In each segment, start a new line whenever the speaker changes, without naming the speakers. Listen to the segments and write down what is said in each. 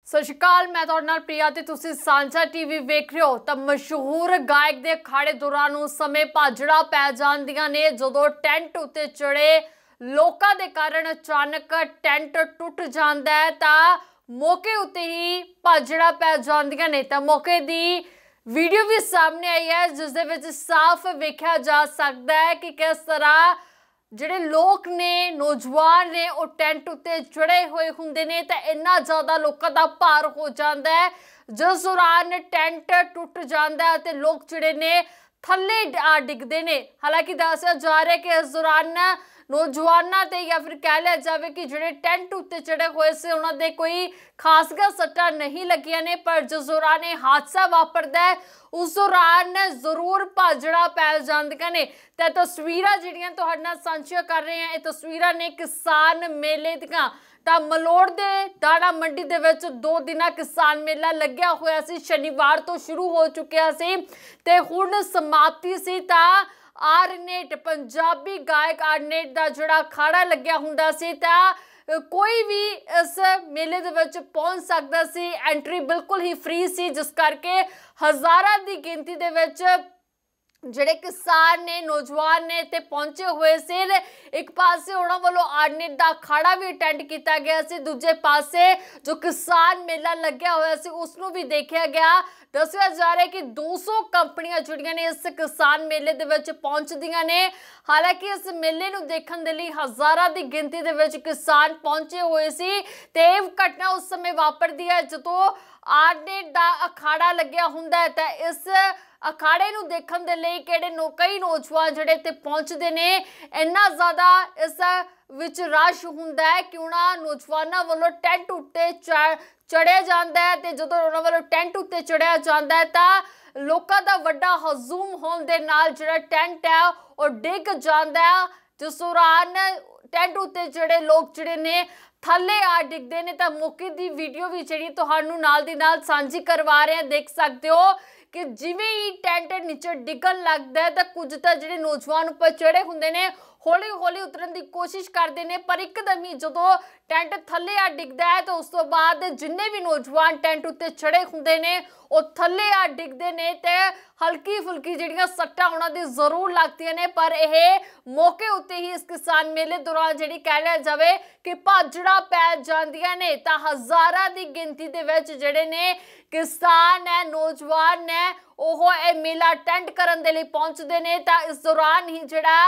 सत श्री अकाल, मैं तुहाडे नाल प्रिया ते तुसीं सांझा टीवी वेख रहे हो। तो मशहूर गायक दे अखाड़े दौरान उस समय भाजड़ा पै जांदियां ने जदों टेंट उत्ते चढ़े लोकां दे कारण अचानक टेंट टुट जांदा है तां मौके उत्ते ही भाजड़ा पै जांदियां ने। तां मौके दी वीडियो भी सामने आई है जिस दे विच साफ वेख्या जा सकदा है कि किस तरह ਜਿਹੜੇ ਲੋਕ ਨੇ नौजवान ने ਉਹ ਟੈਂਟ ਉੱਤੇ ਚੜੇ ਹੋਏ ਹੁੰਦੇ ਨੇ ਤਾਂ ਇੰਨਾ ਜ਼ਿਆਦਾ ਲੋਕਾਂ ਦਾ ਭਾਰ ਹੋ ਜਾਂਦਾ ਹੈ ਜਿਸ ਦੌਰਾਨ ਟੈਂਟ ਟੁੱਟ ਜਾਂਦਾ ਹੈ ਤੇ ਲੋਕ ਜਿਹੜੇ ਨੇ ਥੱਲੇ ਡਿੱਗਦੇ ਨੇ। ਹਾਲਾਂਕਿ ਦੱਸਿਆ ਜਾ ਰਿਹਾ ਕਿ ਇਸ ਦੌਰਾਨ नौजवानों ते या फिर कह लिया जाए कि जिहड़े टेंट उत्ते चढ़े हुए से उन्होंने कोई खासगा सट्टा नहीं लगियां ने, पर जिस दौरान ये हादसा वापरदा है उस दौरान जरूर भाजड़ा पै जांदियां ने। ते तस्वीरां जिहड़ियां तुहाडे नाल सांझियां कर रहे हैं, ये तस्वीरां ने किसान मेले दीआं। ਤਾਂ ਮਲੋੜ ਦੇ ਦਾਣਾ ਮੰਡੀ ਦੇ ਵਿੱਚ 2 ਦਿਨਾਂ ਕਿਸਾਨ ਮੇਲਾ ਲੱਗਿਆ ਹੋਇਆ ਸੀ, ਸ਼ਨੀਵਾਰ ਤੋਂ ਸ਼ੁਰੂ ਹੋ ਚੁੱਕਿਆ ਸੀ ਤੇ ਹੁਣ ਸਮਾਪਤੀ ਸੀ। ਤਾਂ ਆਰਨੇਟ पंजाबी गायक आरनेट ਦਾ ਜਿਹੜਾ ਅਖਾੜਾ ਲੱਗਿਆ ਹੁੰਦਾ ਸੀ ਤਾਂ ਕੋਈ ਵੀ ਇਸ ਮੇਲੇ ਦੇ ਵਿੱਚ ਪਹੁੰਚ ਸਕਦਾ ਸੀ। ਐਂਟਰੀ ਬਿਲਕੁਲ ਹੀ ਫ੍ਰੀ ਸੀ, ਜਿਸ ਕਰਕੇ ਹਜ਼ਾਰਾਂ ਦੀ ਗਿਣਤੀ ਦੇ ਵਿੱਚ ਜਿਹੜੇ किसान ने नौजवान ने ते पहुंचे हुए से। एक पासे उन्होंने वालों आरनेट का अखाड़ा भी अटेंड किया गया सी, दूजे पासे जो किसान मेला लग्या होया सी उसनूं भी देखा गया। दस्सिया जा रहा है कि 200 कंपनियां जुड़ियां ने इस किसान मेले दे विच पहुंचदियां ने। हालांकि इस मेले नूं देखण दे लई हज़ारां दी गिनती दे विच किसान पहुंचे हुए सी ते इह घटना उस समय वापरदी है जदों आरनेट का अखाड़ा लग्या हुंदा है। तां इस अखाड़े नूं देखण दे लई कई नौजवान जिहड़े ते पहुंचदे ने, इन्ना ज़्यादा इस विच रश हुंदा है कि उन्हां नौजवानां वल्लों टेंट उत्ते चढ़िया जांदा है ते जदों उन्हां वल्लों टेंट उत्ते चढ़िया जांदा है तां लोकां दा वड्डा हजूम होण दे नाल जिहड़ा टेंट है ओह डिग जांदा है, जिस दौरान टेंट उत्ते चढ़े लोग जिहड़े ने थल्ले आ डिगदे ने। तां मौके दी वीडियो भी जिहड़ी तुहानूं नाल दी नाल सांझी करवा रहे हैं, देख सकते हो कि जिवें ही टेंट नीचे डिगन लगता है तो कुछ तो जिहड़े नौजवान उपर चढ़े हुंदे ने हौली हौली उतरन की कोशिश करते हैं, पर एकदम ही जो टेंट थल्ले आ डिगदा है तो उस तो बाद जिन्ने भी नौजवान टेंट उत्ते चढ़े हुंदे ने वो थल्ले आ डिगदे ने ते हल्की फुल्की जिहड़ियां सट्टां उन्हां दी जरूर लगदियां ने। पर यह मौके उत्ते ही इस किसान मेले दौरान जिहड़ी कह लिया जाए कि भाजड़ा पै जांदियां ने। तां हज़ारां दी गिनती दे विच जिहड़े ने किसान है नौजवान ने ओह मेला अटेंड करन दे लई पहुंचदे ने। तां इस दौरान ही जिहड़ा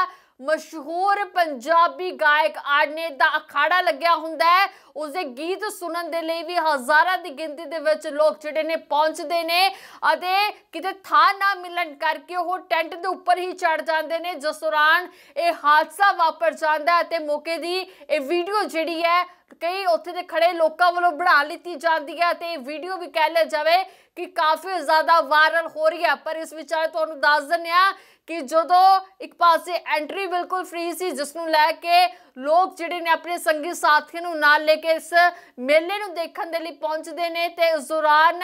मशहूर पंजाबी गायक आरनेट का अखाड़ा लग्या हुंदा है, उसके गीत सुनन दे लई भी हज़ारां दी गिनती दे विच लोग जिहड़े ने पहुंचदे ने अते किते थां ना मिलन करके वो टेंट दे उपर ही चढ़ जांदे ने, जिस दौरान ये हादसा वापर जांदा है। ते मौके दी ये वीडियो जिहड़ी है कई उत्थे दे खड़े लोकां वालों बना लीती जाती है ते वीडियो भी कह लिया जाए कि काफ़ी ज़्यादा वायरल हो रही है। पर इस विचार तुहानूं दस दिंदे आ कि जदों एक पासे एंट्री बिल्कुल फ्री सी, जिसनूं लैके लोग जिहड़े ने अपने संगी साथियों नूं नाल लेके इस मेले नूं देखण दे लई पहुंचदे ने ते उस दौरान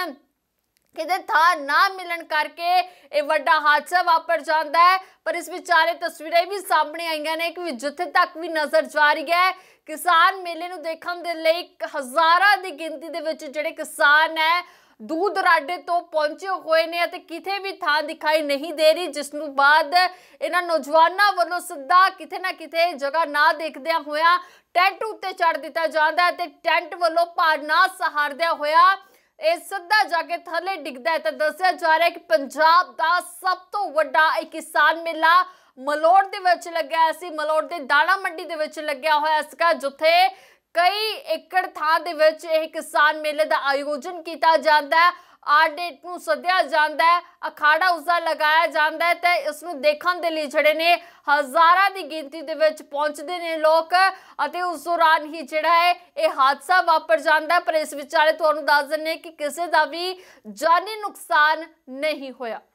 किते थां ना मिलन करके ये वड्डा हादसा वापर जाता है। पर इस विचारे तस्वीरें भी सामने आईयां ने कि जिथे तक भी नज़र जा रही है किसान मेले नूं देखण दे लई हज़ारां दी गिनती दे विच जिहड़े किसान है दूर दराडे तो पहुंचे हुए ने ते किथे भी थां दिखाई नहीं दे रही, जिसनों बाद इन्हां नौजवानां वल्लों सिद्धा किथे ना किथे जगह ना देखदियां होया टेंट उत्ते चढ़ दिता जांदा है ते टेंट वल्लों भार ना सहारदिया होया ਇਹ ਸਿੱਧਾ ਜਾ ਕੇ ਥੱਲੇ ਡਿੱਗਦਾ ਹੈ। ਤਾਂ ਦੱਸਿਆ ਜਾ ਰਿਹਾ ਹੈ ਕਿ ਪੰਜਾਬ ਦਾ ਸਭ ਤੋਂ ਵੱਡਾ ਇਹ ਕਿਸਾਨ ਮੇਲਾ ਮਲੋੜ ਦੇ ਵਿੱਚ ਲੱਗਿਆ ਸੀ। ਮਲੋੜ ਦੇ ਦਾਣਾ ਮੰਡੀ ਦੇ ਵਿੱਚ ਲੱਗਿਆ ਹੋਇਆ ਸੀਗਾ, ਜਿੱਥੇ ਕਈ ਏਕੜ ਥਾਂ ਦੇ ਵਿੱਚ ਇਹ ਕਿਸਾਨ ਮੇਲੇ ਦਾ ਆਯੋਜਨ ਕੀਤਾ ਜਾਂਦਾ ਹੈ। आरनेट नूं सद्दिया जांदा है, अखाड़ा उसका लगाया जाता है तो इसनूं देखण दे लई जिहड़े ने हज़ारां दी गिनती दे विच पहुंचदे ने लोग अते उस दौरान ही जिहड़ा है ये हादसा वापर जांदा है। पर इस विचाले तुहानूं दस दिंदे कि किसी का भी जानी नुकसान नहीं होया।